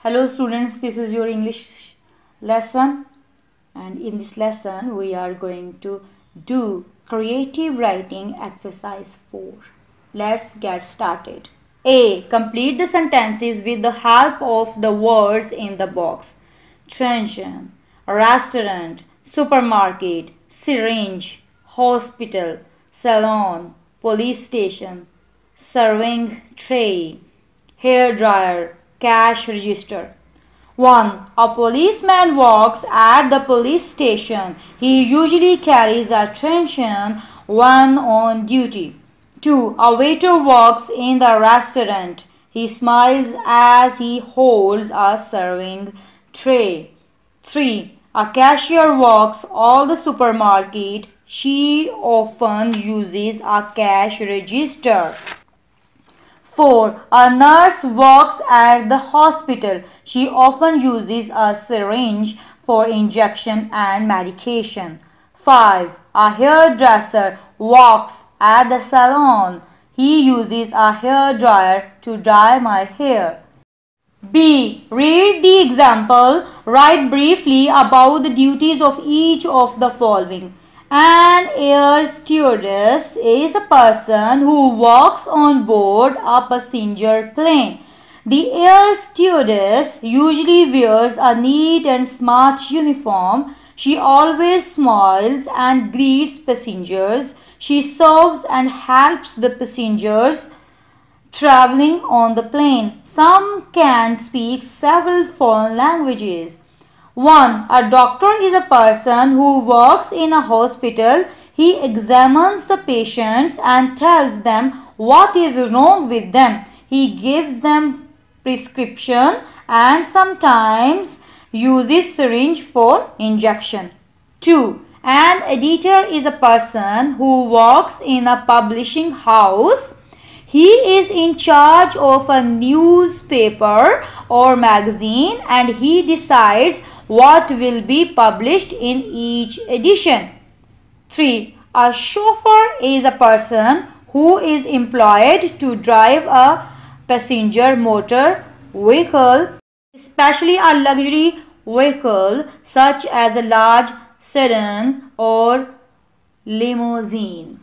Hello students, this is your English lesson, and in this lesson we are going to do creative writing exercise 4. Let's get started. A. Complete the sentences with the help of the words in the box. Train, restaurant, supermarket, syringe, hospital, salon, police station, serving tray, hair dryer, cash register. 1. A policeman works at the police station. He usually carries a truncheon when on duty. 2. A waiter works in the restaurant. He smiles as he holds a serving tray. 3. A cashier works at the supermarket. She often uses a cash register. 4. A nurse works at the hospital. She often uses a syringe for injection and medication. 5. A hairdresser works at the salon. He uses a hair dryer to dry my hair. B. Read the example. Write briefly about the duties of each of the following. An air stewardess is a person who works on board a passenger plane. The air stewardess usually wears a neat and smart uniform. She always smiles and greets passengers. She serves and helps the passengers traveling on the plane. Some can speak several foreign languages. 1. A doctor is a person who works in a hospital. He examines the patients and tells them what is wrong with them. He gives them prescription and sometimes uses syringe for injection. 2. An editor is a person who works in a publishing house. He is in charge of a newspaper or magazine and he decides what will be published in each edition. 3. A chauffeur is a person who is employed to drive a passenger motor vehicle, especially a luxury vehicle such as a large sedan or limousine.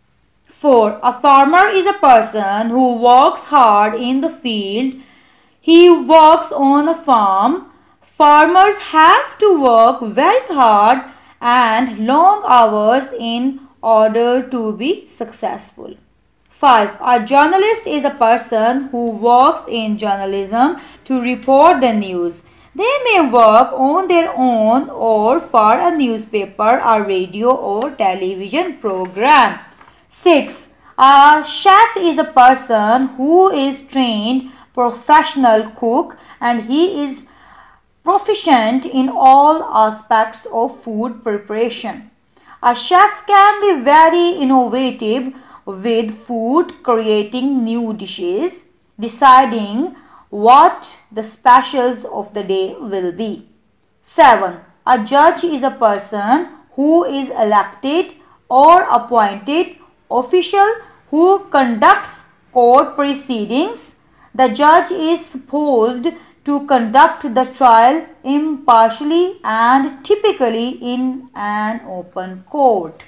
4. A farmer is a person who works hard in the field. He works on a farm. Farmers have to work very hard and long hours in order to be successful. 5. A journalist is a person who works in journalism to report the news. They may work on their own or for a newspaper, a radio or television program. 6. A chef is a person who is trained professional cook and he is proficient in all aspects of food preparation. A chef can be very innovative with food, creating new dishes, deciding what the specials of the day will be. 7. A judge is a person who is elected or appointed official who conducts court proceedings. The judge is supposed to conduct the trial impartially and typically in an open court.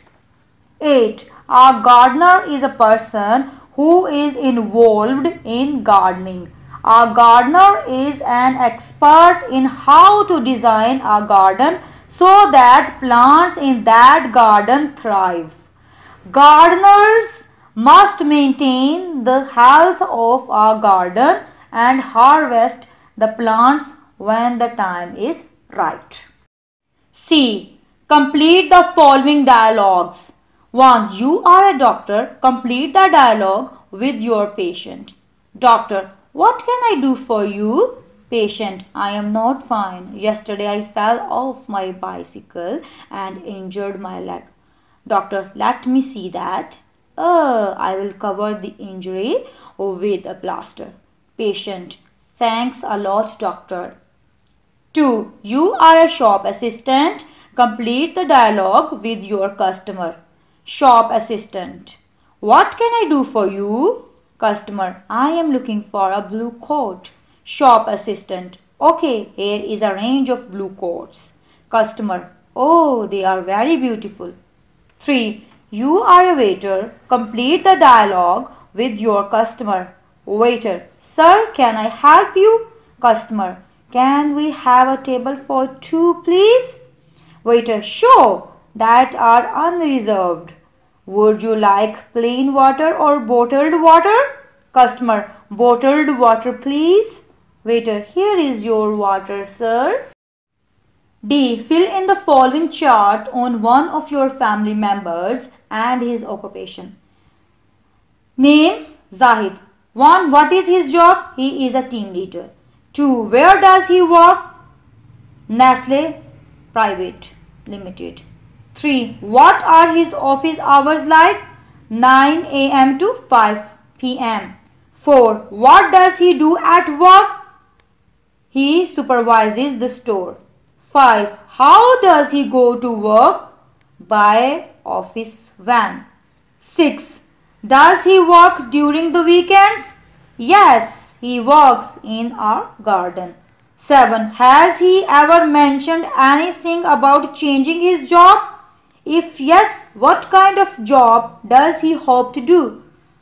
8. A gardener is a person who is involved in gardening. A gardener is an expert in how to design a garden so that plants in that garden thrive. Gardeners must maintain the health of a garden and harvest the plants when the time is right. C. Complete the following dialogues. 1. You are a doctor. Complete the dialogue with your patient. Doctor: what can I do for you? Patient: I am not fine. Yesterday I fell off my bicycle and injured my leg. Doctor: let me see that. I will cover the injury with a plaster. Patient: thanks a lot, doctor. 2. You are a shop assistant. Complete the dialogue with your customer. Shop assistant: what can I do for you? Customer: I am looking for a blue coat. Shop assistant: Okay, here is a range of blue coats. Customer, oh, they are very beautiful. 3. You are a waiter. Complete the dialogue with your customer. Waiter, sir, can I help you? Customer, can we have a table for two, please? Waiter, sure, that are unreserved. Would you like plain water or bottled water? Customer, bottled water, please. Waiter, here is your water, sir. D. Fill in the following chart on one of your family members and his occupation. Name Zahid. 1. What is his job? He is a team leader. 2. Where does he work? Nestle Private Limited. 3. What are his office hours like? 9 a.m. to 5 p.m. 4. What does he do at work? He supervises the store. 5. How does he go to work? By office van. 6. Does he work during the weekends? Yes, he works in our garden. 7. Has he ever mentioned anything about changing his job? If yes, what kind of job does he hope to do?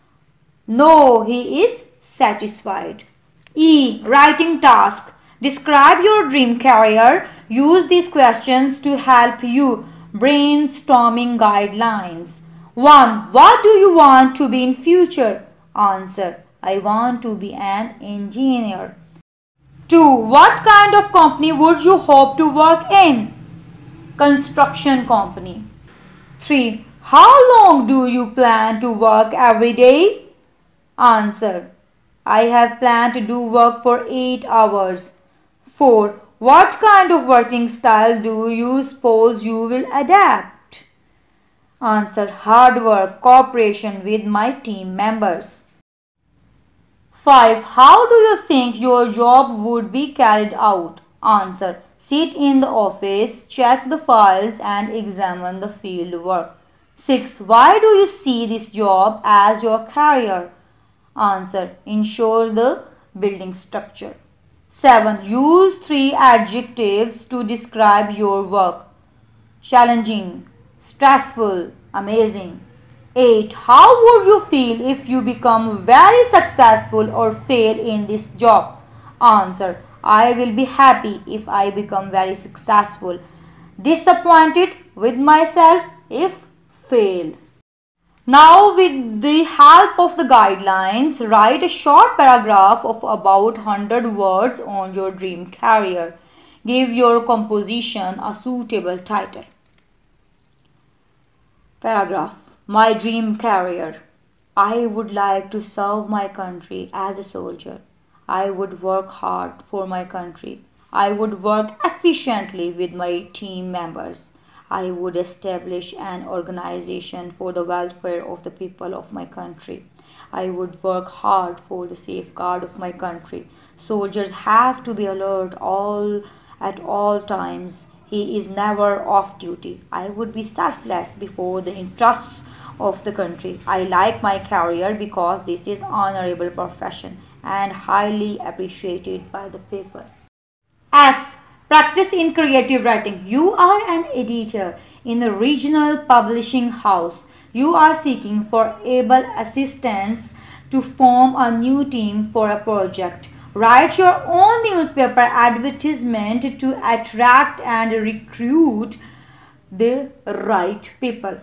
No, he is satisfied. E. Writing task. Describe your dream career. Use these questions to help you brainstorming guidelines. 1. What do you want to be in future? Answer. I want to be an engineer. 2. What kind of company would you hope to work in? Construction company. 3. How long do you plan to work every day? Answer. I have planned to do work for 8 hours. 4. What kind of working style do you suppose you will adapt? Answer. Hard work, cooperation with my team members. 5. How do you think your job would be carried out? Answer. Sit in the office, check the files and examine the field work. 6. Why do you see this job as your career? Answer. Ensure the building structure. 7. Use 3 adjectives to describe your work. Challenging, stressful, amazing. 8. How would you feel if you become very successful or fail in this job? Answer. I will be happy if I become very successful. Disappointed with myself if fail. Now with the help of the guidelines, write a short paragraph of about 100 words on your dream career. Give your composition a suitable title. Paragraph. My dream career. I would like to serve my country as a soldier. I would work hard for my country. I would work efficiently with my team members. I would establish an organization for the welfare of the people of my country. I would work hard for the safeguard of my country. Soldiers have to be alert at all times. He is never off duty. I would be selfless before the interests of the country. I like my career because this is honorable profession and highly appreciated by the people. F. Practice in creative writing. You are an editor in a regional publishing house. You are seeking for able assistants to form a new team for a project. Write your own newspaper advertisement to attract and recruit the right people.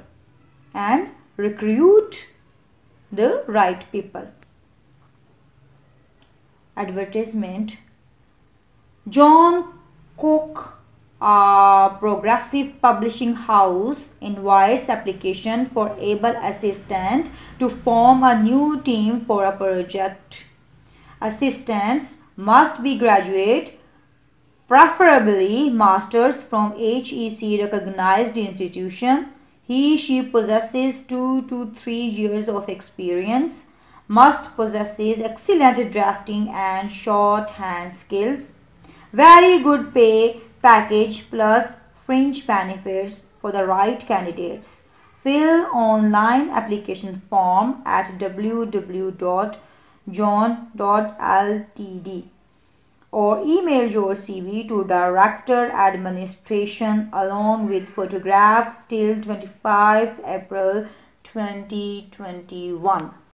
Advertisement. John Cook, a progressive publishing house, invites application for able assistant to form a new team for a project. Assistants must be graduate, preferably masters from HEC recognized institution. He/she possesses 2 to 3 years of experience. Must possesses excellent drafting and shorthand skills. Very good pay package plus fringe benefits for the right candidates. Fill online application form at www.john.ltd. or email your CV to Director Administration along with photographs till 25 April 2021.